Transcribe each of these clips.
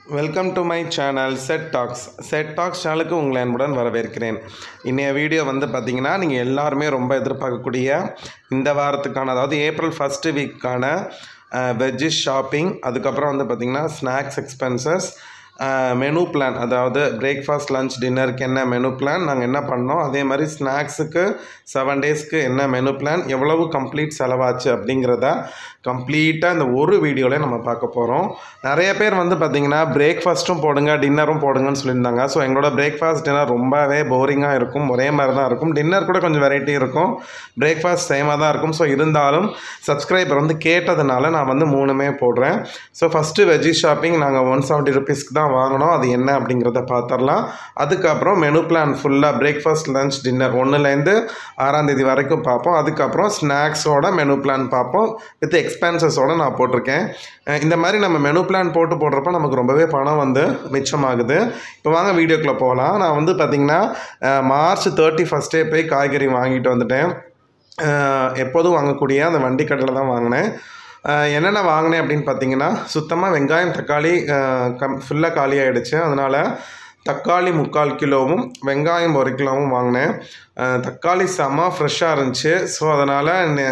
Welcome to my channel set talks சேனலுக்கு உங்களை அன்புடன் வரவேற்கிறேன். இன்றைய வீடியோ வந்து பார்த்திங்கன்னா நீங்கள் எல்லாருமே ரொம்ப எதிர்பார்க்கக்கூடிய இந்த வாரத்துக்கான, அதாவது ஏப்ரல் ஃபஸ்ட்டு வீக்கான வெஜ்ஜஸ் ஷாப்பிங், அதுக்கப்புறம் வந்து பார்த்திங்கன்னா ஸ்நாக்ஸ் எக்ஸ்பென்சஸ், மெனு பிளான், அதாவது பிரேக்ஃபாஸ்ட் லன்ச் டின்னருக்கு என்ன மெனு பிளான் நாங்கள் என்ன பண்ணோம், அதே மாதிரி ஸ்நாக்ஸுக்கு 7 டேஸ்க்கு என்ன மெனு பிளான், எவ்வளவு கம்ப்ளீட் செலவாச்சு அப்படிங்கிறத கம்ப்ளீட்டாக இந்த ஒரு வீடியோவில் நம்ம பார்க்க போகிறோம். நிறைய பேர் வந்து பார்த்திங்கன்னா பிரேக்ஃபாஸ்ட்டும் போடுங்க டின்னரும் போடுங்கன்னு சொல்லியிருந்தாங்க. ஸோ எங்களோட பிரேக்ஃபாஸ்ட் டின்னர் ரொம்பவே போரிங்காக இருக்கும், ஒரே மாதிரி தான் இருக்கும். டின்னர் கூட கொஞ்சம் வெரைட்டி இருக்கும், பிரேக்ஃபாஸ்ட் சேமாக தான் இருக்கும். ஸோ இருந்தாலும் சப்ஸ்கிரைபர் வந்து கேட்டதுனால நான் வந்து 3மே போடுறேன். ஸோ ஃபஸ்ட்டு வெஜ்ஜஸ் ஷாப்பிங் நாங்கள் 170 ருபீஸ்க்கு தான் வாங்கினோம். அது என்ன அப்படிங்கிறத பார்த்துடலாம். அதுக்கப்புறம் மெனு பிளான் ஃபுல்லாக பிரேக்ஃபாஸ்ட் லன்ச் டின்னர் 1லேருந்து 6ஆம் தேதி வரைக்கும் பார்ப்போம். அதுக்கப்புறம் ஸ்நாக்ஸோட மெனு பிளான் பார்ப்போம், வித் எக்ஸ்பென்சஸோடு நான் போட்டிருக்கேன். இந்த மாதிரி நம்ம மெனு பிளான் போடுறப்ப நமக்கு ரொம்பவே பணம் வந்து மிச்சமாகுது. இப்போ வாங்க வீடியோக்குள்ளே போகலாம். நான் வந்து பார்த்திங்கன்னா மார்ச் 31 போய் காய்கறி வாங்கிட்டு வந்துட்டேன். எப்போதும் வாங்கக்கூடிய அந்த வண்டி கடையில் தான் வாங்கினேன். என்னென்ன வாங்கினேன் அப்படின்னு பார்த்தீங்கன்னா, சுத்தமாக வெங்காயம் தக்காளி ஃபுல்லாக காலி ஆகிடுச்சு. அதனால் தக்காளி 3/4 கிலோவும் வெங்காயம் 1 கிலோவும் வாங்கினேன். தக்காளி செம்ம ஃப்ரெஷ்ஷாக இருந்துச்சு. ஸோ அதனால்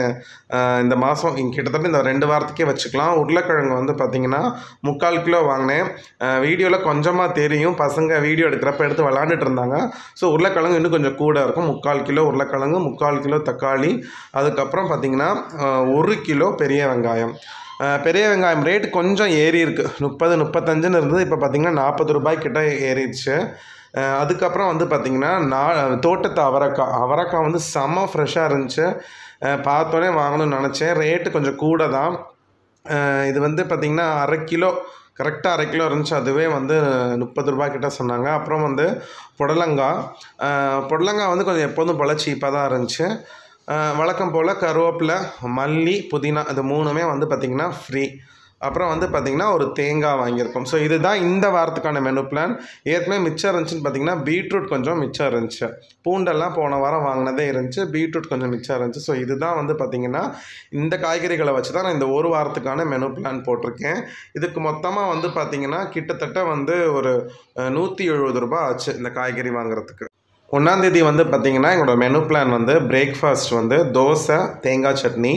இந்த மாதம் கிட்டத்தட்ட இந்த 2 வாரத்துக்கே வச்சுக்கலாம். உருளைக்கிழங்கு வந்து பார்த்திங்கன்னா 3/4 கிலோ வாங்கினேன். வீடியோவில் கொஞ்சமாக தெரியும், பசங்க வீடியோ எடுக்கிறப்ப எடுத்து விளாண்டுட்டு இருந்தாங்க. ஸோ உருளைக்கிழங்கு இன்னும் கொஞ்சம் கூட இருக்கும். 3/4 கிலோ உருளைக்கிழங்கு, 3/4 கிலோ தக்காளி, அதுக்கப்புறம் பார்த்திங்கன்னா 1 கிலோ பெரிய வெங்காயம். பெரிய வெங்காயம் ரேட்டு கொஞ்சம் ஏறி இருக்குது, 30-35 இருந்தது. இப்போ பார்த்திங்கன்னா 40 ரூபாய் கிட்ட ஏறிடுச்சு. அதுக்கப்புறம் வந்து பார்த்திங்கன்னா தோட்டத்து அவரைக்காய் வந்து செம்ம ஃப்ரெஷ்ஷாக இருந்துச்சு. பார்த்தோன்னே வாங்கணும்னு நினச்சேன். ரேட்டு கொஞ்சம் கூட தான். இது வந்து பார்த்திங்கன்னா 1/2 கிலோ, கரெக்டாக 1/2 கிலோ இருந்துச்சு. அதுவே வந்து 30 ரூபாய் கிட்ட சொன்னாங்க. அப்புறம் வந்து புடலங்காய் வந்து கொஞ்சம் எப்போதும் போல் சீப்பாக தான் இருந்துச்சு. வழக்கம் போல் கருவேப்பிலை, மல்லி, புதினா, இது 3மே வந்து பார்த்திங்கன்னா ஃப்ரீ. அப்புறம் வந்து பார்த்திங்கன்னா ஒரு தேங்காய் வாங்கியிருக்கோம். ஸோ இதுதான் இந்த வாரத்துக்கான மெனு பிளான். ஏற்கனவே மிச்சம் இருந்துச்சுன்னு பார்த்திங்கன்னா பீட்ரூட் கொஞ்சம் மிச்சம் இருந்துச்சு. பூண்டெல்லாம் போன வாரம் வாங்கினதே இருந்துச்சு, பீட்ரூட் கொஞ்சம் மிச்சம் இருந்துச்சு. ஸோ இதுதான் வந்து பார்த்திங்கன்னா இந்த காய்கறிகளை வச்சு தான் நான் இந்த ஒரு வாரத்துக்கான மெனு பிளான் போட்டிருக்கேன். இதுக்கு மொத்தமாக வந்து பார்த்திங்கன்னா கிட்டத்தட்ட வந்து ஒரு 170 ரூபாய் ஆச்சு இந்த காய்கறி வாங்குறதுக்கு. 1ஆம் தேதி வந்து பார்த்திங்கன்னா எங்களோட மெனு பிளான் வந்து பிரேக்ஃபாஸ்ட் வந்து தோசை, தேங்காய் சட்னி.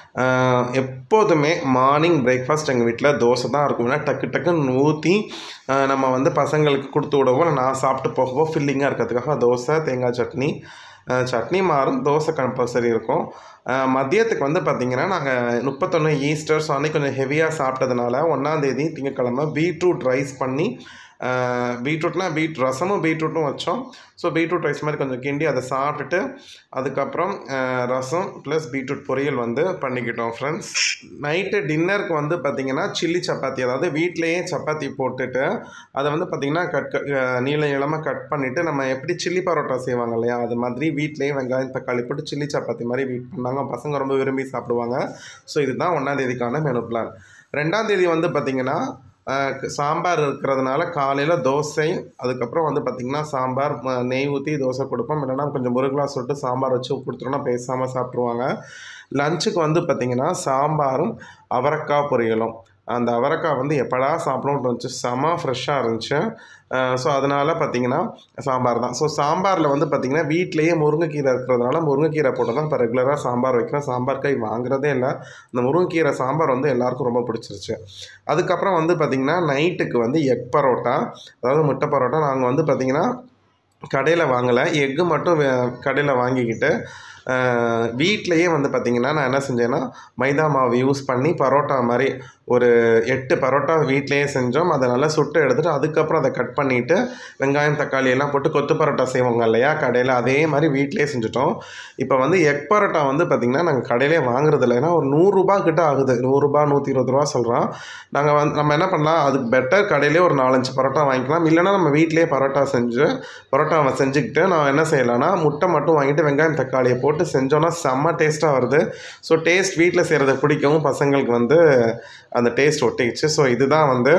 எப்போதுமே மார்னிங் பிரேக்ஃபாஸ்ட் எங்கள் வீட்டில் தோசை தான் இருக்கும். ஏன்னா டக்குன்னு ஊற்றி நம்ம வந்து பசங்களுக்கு கொடுத்து விடவோ, நான் சாப்பிட்டு போகவோ ஃபில்லிங்காக இருக்கிறதுக்காக தோசை, தேங்காய் சட்னி. சட்னி மாறும், தோசை கம்பல்சரி இருக்கும். மதியத்துக்கு வந்து பார்த்திங்கன்னா நாங்கள் 31 ஈஸ்டர், ஸோ அன்றைக்கி கொஞ்சம் ஹெவியாக சாப்பிட்டதுனால 1ஆம் தேதி திங்கட்கிழமை பீட்ரூட் ரைஸ் பண்ணி, பீட்ரூட்னால் ரசமும் பீட்ரூட்டும் வச்சோம். ஸோ பீட்ரூட் ரைஸ் மாதிரி கொஞ்சம் கிண்டி அதை சாப்பிட்டுட்டு அதுக்கப்புறம் ரசம் ப்ளஸ் பீட்ரூட் பொரியல் வந்து பண்ணிக்கிட்டோம் ஃப்ரெண்ட்ஸ். நைட்டு டின்னருக்கு வந்து பார்த்திங்கன்னா சில்லி சப்பாத்தி, அதாவது வீட்டிலையே சப்பாத்தி போட்டுட்டு அதை வந்து பார்த்திங்கன்னா நீளமாக கட் பண்ணிவிட்டு நம்ம எப்படி சில்லி பரோட்டா செய்வாங்க இல்லையா, அது மாதிரி வீட்டிலையே வெங்காயம் தக்காளி போட்டு சில்லி சப்பாத்தி மாதிரி வீட் பண்ணாங்க. பசங்க ரொம்ப விரும்பி சாப்பிடுவாங்க. ஸோ இதுதான் 1ஆம் தேதிக்கான மெனு பிளான். 2ஆம் தேதி வந்து பார்த்திங்கன்னா சாம்பார் இருக்கிறதுனால காலையில் தோசை, அதுக்கப்புறம் வந்து பார்த்திங்கன்னா சாம்பார், நெய் ஊற்றி தோசை கொடுப்போம். இல்லைனா கொஞ்சம் முருகலாக சொல்லிட்டு சாம்பார் வச்சு கொடுத்துட்டோன்னா பேசாமல் சாப்பிட்ருவாங்க. லஞ்சுக்கு வந்து பார்த்திங்கன்னா சாம்பாரும் அவரைக்காய் பொரியலும். அந்த அவரைக்காய் வந்து எப்படா சாப்பிடணும்னு இருந்துச்சு, செம ஃப்ரெஷ்ஷாக இருந்துச்சு. ஸோ அதனால் பார்த்திங்கன்னா சாம்பார் தான். ஸோ சாம்பாரில் வந்து பார்த்திங்கன்னா வீட்டிலையே முருங்கைக்கீரை இருக்கிறதுனால முருங்கைக்கீரை போட்டு தான் இப்போ ரெகுலராக சாம்பார் வைக்கிறேன். சாம்பார் காய் வாங்குறதே இல்லை. அந்த முருங்கைக்கீரை சாம்பார் வந்து எல்லாேருக்கும் ரொம்ப பிடிச்சிருச்சு. அதுக்கப்புறம் வந்து பார்த்திங்கன்னா நைட்டுக்கு வந்து எக் பரோட்டா, அதாவது முட்டை பரோட்டா. நாங்கள் வந்து பார்த்திங்கன்னா கடையில் வாங்கலை, எக்கு மட்டும் கடையில் வாங்கிக்கிட்டு வீட்டிலையே வந்து பார்த்திங்கன்னா நான் என்ன செஞ்சேன்னா மைதா மாவு யூஸ் பண்ணி பரோட்டா மாதிரி ஒரு 8 பரோட்டா வீட்டிலையே செஞ்சோம். அதை நல்லா சுட்டு எடுத்துகிட்டு அதுக்கப்புறம் அதை கட் பண்ணிவிட்டு வெங்காயம் தக்காளி எல்லாம் போட்டு கொத்து பரோட்டா செய்வாங்க இல்லையா கடையில், அதே மாதிரி வீட்டிலையே செஞ்சுட்டோம். இப்போ வந்து எக் பரோட்டா வந்து பார்த்திங்கன்னா நாங்கள் கடையிலே வாங்குறதில்ல. ஏன்னா ஒரு 100 ரூபா கிட்ட ஆகுது, 100 ரூபா 120 ரூபா சொல்கிறோம். நம்ம என்ன பண்ணலாம், அதுக்கு பெட்டர் கடையிலே ஒரு 4-5 பரோட்டா வாங்கிக்கலாம். இல்லைனா நம்ம வீட்டிலேயே பரோட்டாவை செஞ்சுக்கிட்டு நான் என்ன செய்யலாம்னா முட்டை மட்டும் வாங்கிட்டு வெங்காயம் தக்காளியை போட்டு செஞ்சோன்னா செம்ம டேஸ்ட்டாக வருது. ஸோ டேஸ்ட் வீட்டில் செய்கிறத பிடிக்கவும் பசங்களுக்கு வந்து அந்த டேஸ்ட் ஒட்டிக்கிச்சு. ஸோ இதுதான் வந்து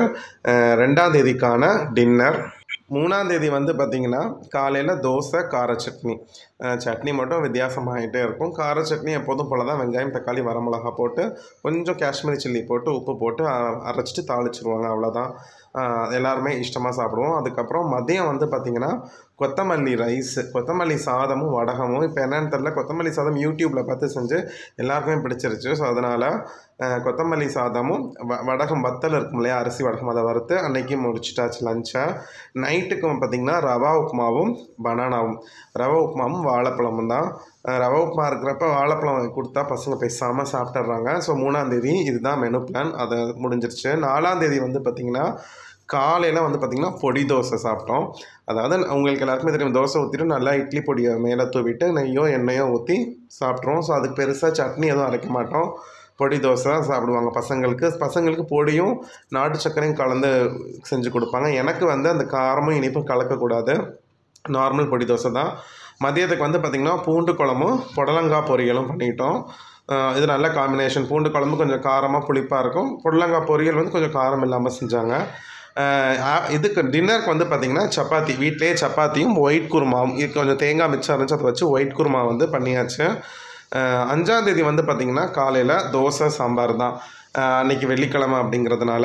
2ஆம் தேதிக்கான டின்னர். 3ஆம் தேதி வந்து பார்த்திங்கன்னா காலையில் தோசை கார சட்னி. சட்னி மட்டும் வித்தியாசமாகிட்டே இருக்கும். கார சட்னி எப்போதும் போல தான் வெங்காயம், தக்காளி, வரமிளகா போட்டு கொஞ்சம் காஷ்மீரி சில்லி போட்டு உப்பு போட்டு அரைச்சிட்டு தாளிச்சிருவாங்க. அவ்வளோதான். எல்லாருமே இஷ்டமாக சாப்பிடுவோம். அதுக்கப்புறம் மதியம் வந்து பார்த்திங்கன்னா கொத்தமல்லி ரைஸு, கொத்தமல்லி சாதமும் வடகமும். இப்போ என்னென்னு தெரில, கொத்தமல்லி சாதம் யூடியூப்பில் பார்த்து செஞ்சு எல்லாருக்குமே பிடிச்சிருச்சு. ஸோ அதனால் கொத்தமல்லி சாதமும் வடகம் வத்தல் இருக்கும் இல்லையா, அரிசி வடகம், அதை வறுத்து அன்றைக்கி முடிச்சிட்டாச்சு லஞ்சை. நைட்டுக்கு பார்த்திங்கன்னா ரவா உப்புமாவும் பனானாவும். ரவா உப்புமாவும் வாழைப்பழமும் தான். ரவா உப்புமா இருக்கிறப்ப வாழைப்பழம் கொடுத்தா பசங்க பேசாமல் சாப்பிட்றாங்க. ஸோ 3ஆந்தேதி இதுதான் மெனு பிளான், அதை முடிஞ்சிருச்சு. 4ஆந்தேதி வந்து பார்த்திங்கன்னா காலையில் வந்து பார்த்திங்கன்னா பொடி தோசை சாப்பிட்டோம். அதாவது உங்களுக்கு எல்லாருக்குமே தெரியும், தோசை ஊற்றிட்டு நல்லா இட்லி பொடியை மேலே தூவிட்டு நெய்யோ எண்ணெயோ ஊற்றி சாப்பிட்ருவோம். ஸோ அதுக்கு பெருசாக சட்னி எதுவும் அரைக்க மாட்டோம். பொடி தோசை சாப்பிடுவாங்க பசங்களுக்கு பொடியும் நாட்டு சர்க்கரையும் கலந்து செஞ்சு கொடுப்பாங்க. எனக்கு வந்து அந்த காரமும் இனிப்பும் கலக்கக்கூடாது, நார்மல் பொடி தோசை தான். மதியத்துக்கு வந்து பார்த்திங்கன்னா பூண்டு குழம்பும் புடலங்காய் பொரியலும் பண்ணிட்டோம். இது நல்ல காம்பினேஷன். பூண்டு குழம்பு கொஞ்சம் காரமாக புளிப்பாக இருக்கும், புடலங்காய் பொரியல் வந்து கொஞ்சம் காரம் இல்லாமல் செஞ்சாங்க. இதுக்கு டின்னருக்கு வந்து பார்த்திங்கன்னா சப்பாத்தி, வீட்டிலே சப்பாத்தியும் ஒயிட் குருமாவும். இது கொஞ்சம் தேங்காய் மிச்சம் இருந்துச்சு, அதை வச்சு ஒயிட் குருமா வந்து பண்ணியாச்சு. 5ஆந்தேதி வந்து பார்த்திங்கன்னா காலையில் தோசை சாம்பார் தான். அன்றைக்கி வெள்ளிக்கிழமை அப்படிங்கிறதுனால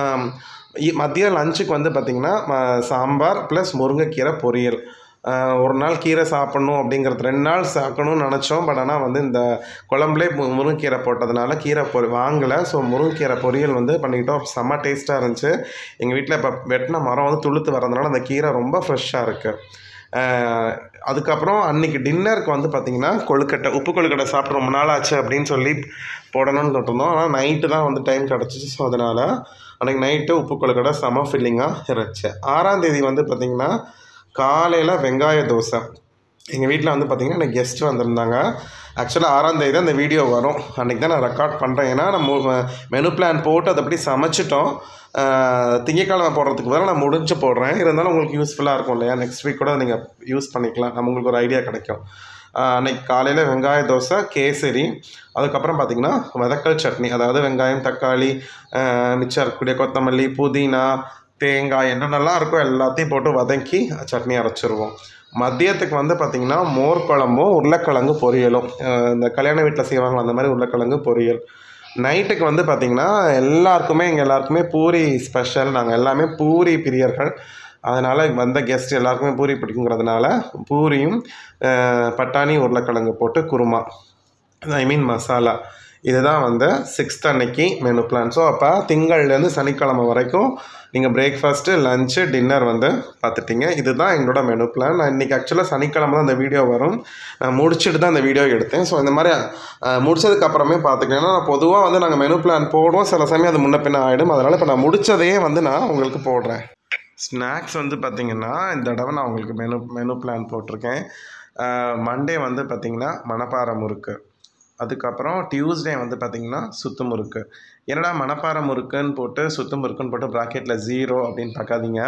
மதியம் லஞ்சுக்கு வந்து பார்த்திங்கன்னா சாம்பார் ப்ளஸ் முருங்கைக்கீரை பொரியல். ஒரு நாள் கீரை சாப்பிட்ணும் அப்படிங்கிறது 2 நாள் சாப்பிடணும்னு நினச்சோம். பட் ஆனால் வந்து இந்த குழம்புலே முருங்கைக்கீரை போட்டதுனால கீரை வாங்கலை. ஸோ முருங்கைக்கீரை பொரியல் வந்து பண்ணிக்கிட்டோம். செம்ம டேஸ்ட்டாக இருந்துச்சு. எங்கள் வீட்டில் இப்போ வெட்டின மரம் வந்து துளுத்து வரதுனால அந்த கீரை ரொம்ப ஃப்ரெஷ்ஷாக இருக்குது. அதுக்கப்புறம் அன்றைக்கி டின்னருக்கு வந்து பார்த்திங்கன்னா கொழுக்கட்டை, உப்பு கொழுக்கட்டை சாப்பிட்டு ரொம்ப நாள் ஆச்சு அப்படின்னு சொல்லி போடணும்னு தொட்டிருந்தோம். ஆனால் நைட்டு தான் வந்து டைம் கிடச்சிச்சு. ஸோ அதனால் அன்றைக்கி நைட்டு உப்பு கொழுக்கட்டை செம ஃபில்லிங்காக இருந்துச்சு. 6ஆந்தேதி வந்து பார்த்திங்கன்னா காலையில் வெங்காய தோசை. எங்கள் வீட்டில் வந்து பார்த்திங்கன்னா எனக்கு கெஸ்ட் வந்திருந்தாங்க. ஆக்சுவலாக 6ஆந்தேதி தான் இந்த வீடியோ வரும், அன்றைக்கி தான் நான் ரெக்கார்ட் பண்ணுறேன். ஏன்னா நம்ம மெனு பிளான் போட்டு அதை அப்படி சமைச்சிட்டோம். திங்கக்கிழமை போடுறதுக்கு பதிலாக நான் முடிஞ்சு போடுறேன். இருந்தாலும் உங்களுக்கு யூஸ்ஃபுல்லாக இருக்கும் இல்லையா, நெக்ஸ்ட் வீக் கூட நீங்கள் யூஸ் பண்ணிக்கலாம், நம்ம உங்களுக்கு ஒரு ஐடியா கிடைக்கும். அன்றைக்கி காலையில் வெங்காய தோசை, கேசரி, அதுக்கப்புறம் பார்த்திங்கன்னா வதக்கல் சட்னி. அதாவது வெங்காயம், தக்காளி, மிச்சம் இருக்கக்கூடிய கொத்தமல்லி, புதினா, தேங்காய் என்னென்னலாம் இருக்கோ எல்லாத்தையும் போட்டு வதக்கி சட்னி அரைச்சிருவோம். மதியத்துக்கு வந்து பார்த்திங்கன்னா மோர் குழம்பும் உருளைக்கிழங்கு பொரியலும். இந்த கல்யாண வீட்டில் செய்வாங்க அந்த மாதிரி உருளைக்கிழங்கு பொரியல். நைட்டுக்கு வந்து பார்த்திங்கன்னா எங்கள் எல்லாருக்குமே பூரி ஸ்பெஷல். நாங்கள் எல்லாமே பூரி பிரியர்கள். அதனால் வந்த கெஸ்ட் எல்லாருக்குமே பூரி பிடிக்குங்கிறதுனால பூரியும் பட்டாணி உருளைக்கிழங்கு போட்டு குருமா, மசாலா. இதுதான் வந்து 6th அன்னைக்கு மெனு பிளான். ஸோ அப்போ திங்கள்லேருந்து சனிக்கிழமை வரைக்கும் நீங்கள் பிரேக்ஃபாஸ்ட்டு, லஞ்சு, டின்னர் வந்து பார்த்துட்டிங்க. இதுதான் எங்களோட மெனு பிளான். நான் இன்றைக்கி ஆக்சுவலாக சனிக்கிழமை தான் இந்த வீடியோ வரும். நான் முடிச்சுட்டு தான் இந்த வீடியோ எடுத்தேன். ஸோ இந்த மாதிரி முடிச்சதுக்கப்புறமே பார்த்துக்கலாம். ஏன்னா நான் பொதுவாக வந்து நாங்கள் மெனு பிளான் போடுவோம், சில சமயம் அது முன்ன பின்ன ஆகிடும். அதனால் இப்போ நான் முடித்ததையே வந்து நான் உங்களுக்கு போடுறேன். ஸ்நாக்ஸ் வந்து பார்த்திங்கன்னா இந்த தடவை நான் உங்களுக்கு மெனு பிளான் போட்டிருக்கேன். மண்டே வந்து பார்த்திங்கன்னா மணப்பாறை முறுக்கு. அதுக்கப்புறம் டியூஸ்டே வந்து பார்த்திங்கன்னா சுத்து முறுக்கு. என்னடா மணப்பாறை முறுக்குன்னு போட்டு சுத்து முறுக்குன்னு போட்டு ப்ராக்கெட்டில் 0 அப்படின்னு பார்க்காதீங்க.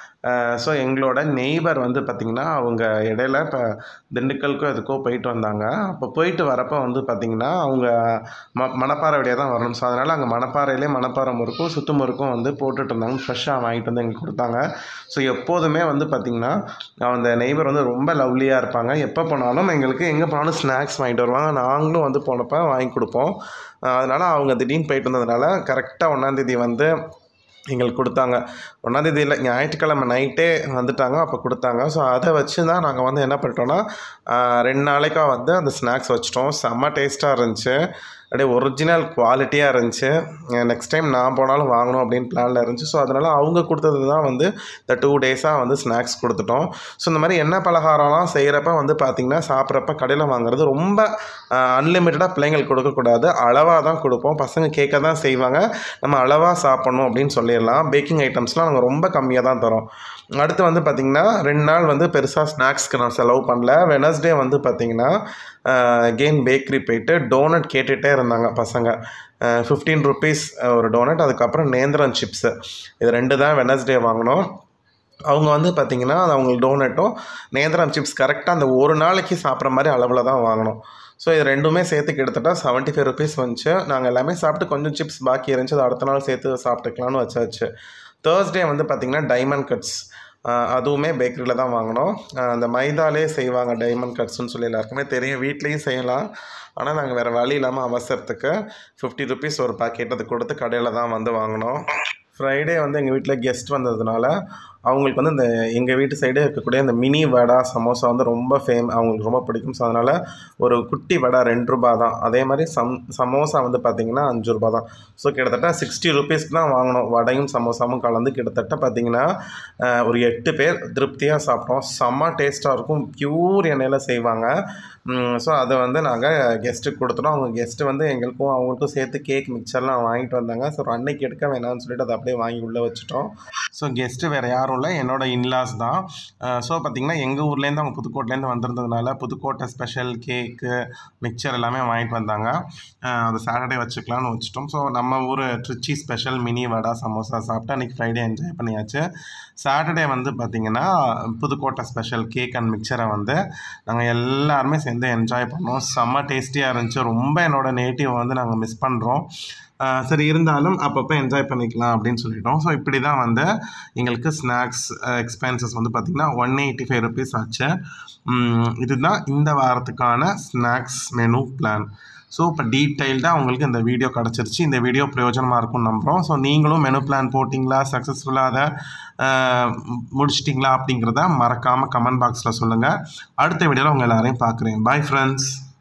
ஸோ எங்களோட நெய்பர் வந்து பார்த்திங்கன்னா அவங்க இடையில இப்போ திண்டுக்கலுக்கோ எதுக்கோ போயிட்டு வந்தாங்க. அப்போ போயிட்டு வரப்போ வந்து பார்த்திங்கன்னா அவங்க மணப்பாறை வழியாக தான் வரணும். ஸோ அதனால் அங்கே மணப்பாறையிலே மணப்பாறை முறுக்கும் சுத்து முறுக்கும் வந்து போட்டுட்டு இருந்தாங்க. ஃப்ரெஷ்ஷாக வாங்கிட்டு வந்து எங்களுக்கு கொடுத்தாங்க. ஸோ எப்போதுமே வந்து பார்த்திங்கன்னா அந்த நெய்பர் வந்து ரொம்ப லவ்லியாக இருப்பாங்க. எப்போ போனாலும் எங்களுக்கு எங்கே போனாலும் ஸ்நாக்ஸ் வாங்கிட்டு வருவாங்க. நாங்களும் வந்து போனப்போ வாங்கி கொடுப்போம். அதனால் அவங்க திடீர்னு போயிட்டு வந்ததுனால கரெக்டாக 1ஆந்தேதி வந்து எங்களுக்கு கொடுத்தாங்க. 1ஆந்தேதி இல்லை, ஞாயிற்றுக்கிழமை நைட்டே வந்துட்டாங்க, அப்போ கொடுத்தாங்க. ஸோ அதை வச்சு தான் நாங்கள் வந்து என்ன பண்ணிட்டோன்னா 2 நாளைக்காக வந்து அந்த ஸ்நாக்ஸ் வச்சிட்டோம். செம்ம டேஸ்ட்டாக இருந்துச்சு, அப்படியே ஒரிஜினல் குவாலிட்டியாக இருந்துச்சு. நெக்ஸ்ட் டைம் நான் போனாலும் வாங்கணும் அப்படின்னு பிளானில் இருந்துச்சு. ஸோ அதனால் அவங்க கொடுத்தது தான் வந்து இந்த 2 டேஸாக வந்து ஸ்நாக்ஸ் கொடுத்துட்டோம். ஸோ இந்த மாதிரி எண்ணெய் பலகாரம்லாம் செய்கிறப்ப வந்து பார்த்திங்கன்னா சாப்பிட்றப்ப கடையில் வாங்குறது ரொம்ப அன்லிமிட்டடாக பிள்ளைங்களுக்கு கொடுக்கக்கூடாது, அளவாக தான் கொடுப்போம். பசங்க கேட்க தான் செய்வாங்க, நம்ம அளவாக சாப்பிட்ணும் அப்படின்னு சொல்லிடலாம். பேக்கிங் ஐட்டம்ஸ்லாம் நாங்கள் ரொம்ப கம்மியாக தான் தரோம். அடுத்து வந்து பார்த்திங்கன்னா 2 நாள் வந்து பெருசாக ஸ்நாக்ஸ்க்கு நான் செலவு பண்ணல. வெனஸ்டே வந்து பார்த்திங்கன்னா அகெயின் பேக்கரி போயிட்டு டோனட் கேட்டுகிட்டே இருந்தாங்க பசங்க. 15 rupees ஒரு டோனட், அதுக்கப்புறம் நேந்திரம் சிப்ஸு. இது 2 தான் வெனஸ்டே வாங்கினோம். அவங்க வந்து பார்த்திங்கன்னா அவங்களுக்கு டோனட்டும் நேந்திரம் சிப்ஸ் கரெக்டாக அந்த ஒரு நாளைக்கு சாப்பிட்ற மாதிரி அளவில் தான் வாங்கினோம். ஸோ இது 2மே சேர்த்து கிட்டத்தட்ட 75 rupees வந்துச்சு. நாங்கள் எல்லாமே சாப்பிட்டு கொஞ்சம் சிப்ஸ் பாக்கி இருந்துச்சு, அதை அடுத்த நாள் சேர்த்து சாப்பிட்டுக்கலான்னு வச்சாச்சு. தேர்ஸ்டே வந்து பார்த்திங்கன்னா டைமண்ட் கட்ஸ். அதுவுமே பேக்கரியில் தான் வாங்கினோம். அந்த மைதாலே செய்வாங்க டைமண்ட் கட்ஸ்ன்னு சொல்லி எல்லாருக்குமே தெரியும். வீட்லேயும் செய்யலாம். ஆனால் நாங்கள் வேறு வழி இல்லாமல் அவசரத்துக்கு 50 ருபீஸ் ஒரு பாக்கெட் அது கொடுத்து கடையில் தான் வந்து வாங்கினோம். ஃப்ரைடே வந்து எங்கள் வீட்டில் கெஸ்ட் வந்ததுனால அவங்களுக்கு வந்து இந்த எங்கள் வீட்டு சைடே இருக்கக்கூடிய இந்த மினி வடை சமோசா வந்து ரொம்ப அவங்களுக்கு ரொம்ப பிடிக்கும். ஸோ அதனால் ஒரு குட்டி வடை 2 ரூபா தான். அதே மாதிரி சமோசா வந்து பார்த்திங்கன்னா 5 ரூபா தான். ஸோ கிட்டத்தட்ட 60 ருபீஸ்க்கு தான் வாங்கினோம். வடையும் சமோசாவும் கலந்து கிட்டத்தட்ட பார்த்திங்கன்னா ஒரு 8 பேர் திருப்தியாக சாப்பிட்டோம். செம்ம டேஸ்ட்டாக இருக்கும். பியூர் எண்ணெயில் செய்வாங்க. ஸோ அதை வந்து நாங்கள் கெஸ்ட்டுக்கு கொடுத்துட்டோம். அவங்க கெஸ்ட்டு வந்து எங்களுக்கும் அவங்களுக்கும் சேர்த்து கேக் மிக்சர்லாம் வாங்கிட்டு வந்தாங்க. ஸோ அன்னைக்கு எடுக்க வேணாம்னு சொல்லிட்டு அதை அப்படியே வாங்கி உள்ளே வச்சுட்டோம். ஸோ கெஸ்ட்டு வேறு யாரும் இல்லை, என்னோடய இன்லாஸ் தான். ஸோ பார்த்திங்கன்னா எங்கள் ஊர்லேருந்து அவங்க புதுக்கோட்டையிலேருந்து வந்திருந்ததுனால புதுக்கோட்டை ஸ்பெஷல் கேக்கு மிக்சர் எல்லாமே வாங்கிட்டு வந்தாங்க. அது சாட்டர்டே வச்சுக்கலான்னு வச்சுட்டோம். ஸோ நம்ம ஊர் ட்ரிச்சி ஸ்பெஷல் மினி வடை சமோசா சாப்பிட்டு அன்றைக்கி ஃப்ரைடே என்ஜாய் பண்ணியாச்சு. சாட்டர்டே வந்து பார்த்திங்கன்னா புதுக்கோட்டை ஸ்பெஷல் கேக் அண்ட் மிக்சரை வந்து நாங்கள் எல்லாருமே சேர்ந்து என்ஜாய் பண்ணோம். செம்ம டேஸ்டியாக இருந்துச்சு. ரொம்ப என்னோடய நேட்டிவ் வந்து நாங்கள் மிஸ் பண்ணுறோம். சரி இருந்தாலும் அப்பப்போ என்ஜாய் பண்ணிக்கலாம் அப்படின்னு சொல்லிட்டோம். ஸோ இப்படி தான் வந்து எங்களுக்கு ஸ்நாக்ஸ் எக்ஸ்பென்சஸ் வந்து பார்த்திங்கன்னா 185 ருபீஸ் ஆச்சு. இதுதான் இந்த வாரத்துக்கான ஸ்நாக்ஸ் மெனு பிளான். ஸோ இப்போ டீட்டெயில்டாக உங்களுக்கு இந்த வீடியோ கிடச்சிருச்சு. இந்த வீடியோ பிரயோஜனமாக இருக்கும்னு நம்புகிறோம். ஸோ நீங்களும் மெனு பிளான் போட்டிங்களா, சக்ஸஸ்ஃபுல்லாக அதை முடிச்சிட்டிங்களா அப்படிங்கிறத மறக்காமல் கமெண்ட் பாக்ஸில் சொல்லுங்கள். அடுத்த வீடியோவில் உங்கள் எல்லாரையும் பார்க்குறேன். Bye friends.